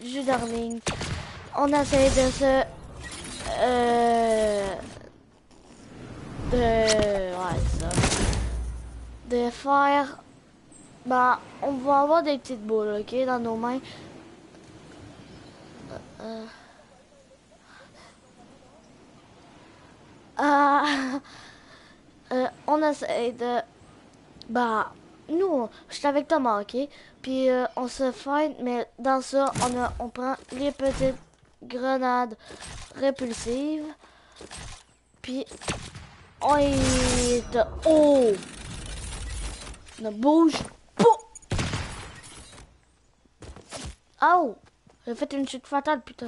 jeu en ligne. On essaie de se... Ouais, ça. De faire... Bah, on va avoir des petites boules, ok, dans nos mains. On essaie de... Bah, nous, je suis avec Thomas, ok? Puis on se fight, mais dans ça, on prend les petites grenades répulsives. Puis, on est... Oh! Ne bouge pas! Oh! J'ai fait une chute fatale, putain.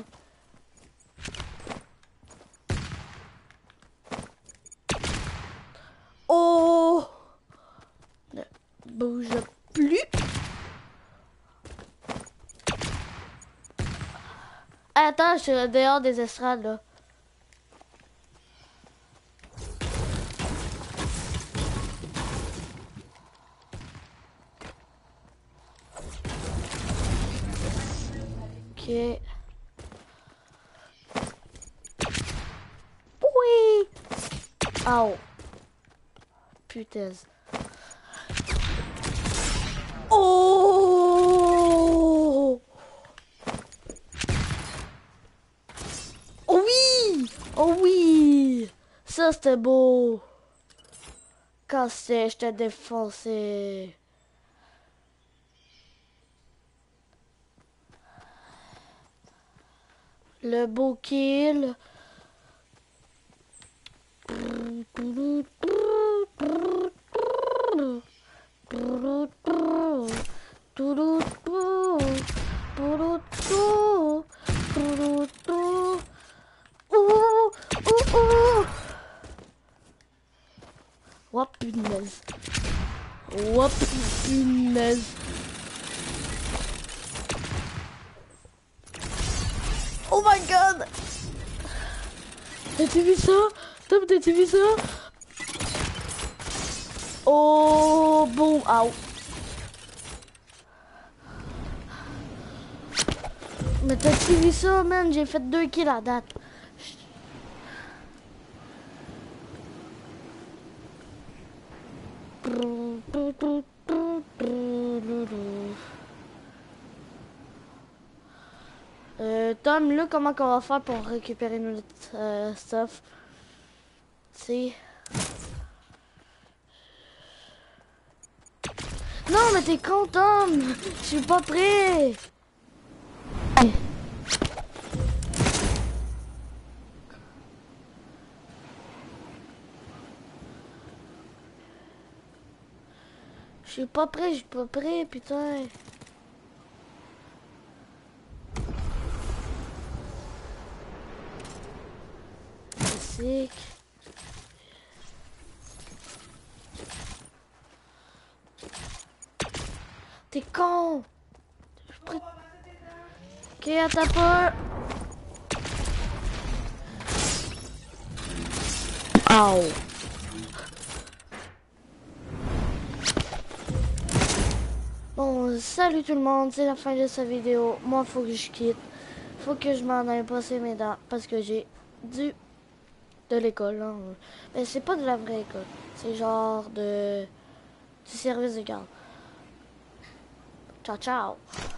Oh! Ne bouge plus. Attends, je suis dehors des estrades, là. Ok. Oui! Oh! Putain. Oh! Oh oui! Oh oui! Ça, c'était beau! Quand je t'ai défoncé. Le beau kill. Oh punaise. Oh punaise. Oh my god. T'as-tu vu ça? Tom, t'as-tu vu ça? Oh, boum, ow. Mais t'as-tu vu ça, man? J'ai fait 2 kills à date. Tom, là, comment qu'on va faire pour récupérer notre stuff? C'est... Non, mais t'es con, Tom! Je suis pas prêt! Je suis pas prêt, putain! C'est... T'es con! Ok, attends pas! Ow! Bon, salut tout le monde, c'est la fin de cette vidéo. Moi, faut que je quitte. Faut que je m'en aille brosser mes dents parce que j'ai de l'école. Hein. Mais c'est pas de la vraie école. C'est genre du service de garde. Ciao, ciao!